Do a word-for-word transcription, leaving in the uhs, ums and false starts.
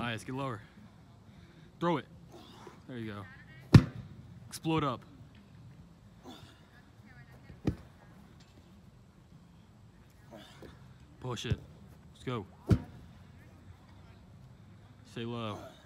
Nice, get lower. Throw it. There you go. Explode up. Push it. Let's go. Stay low.